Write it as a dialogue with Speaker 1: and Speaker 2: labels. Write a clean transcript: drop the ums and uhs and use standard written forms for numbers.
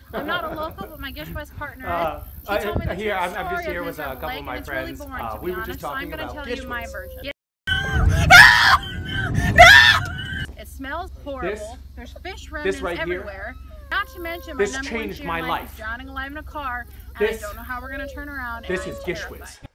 Speaker 1: I'm not a local, but my Gishwest partner is. She told me the
Speaker 2: here,
Speaker 1: true
Speaker 2: I'm
Speaker 1: story
Speaker 2: just here
Speaker 1: of
Speaker 2: with
Speaker 1: his
Speaker 2: a couple of my
Speaker 1: and
Speaker 2: friends.
Speaker 1: It's really boring, to
Speaker 2: We
Speaker 1: be
Speaker 2: were just
Speaker 1: honest, so
Speaker 2: talking
Speaker 1: I'm going
Speaker 2: about
Speaker 1: to tell you my
Speaker 2: Gishwest.
Speaker 1: version. It smells horrible. There's fish remnants
Speaker 2: right here,
Speaker 1: everywhere. Not to mention my
Speaker 2: this
Speaker 1: number one
Speaker 2: changed
Speaker 1: fear
Speaker 2: my
Speaker 1: in life is
Speaker 2: life.
Speaker 1: drowning alive in a car, and
Speaker 2: This-
Speaker 1: I don't know how we're going to turn around.
Speaker 2: This
Speaker 1: and
Speaker 2: is
Speaker 1: I'm
Speaker 2: Gishwest.
Speaker 1: terrified.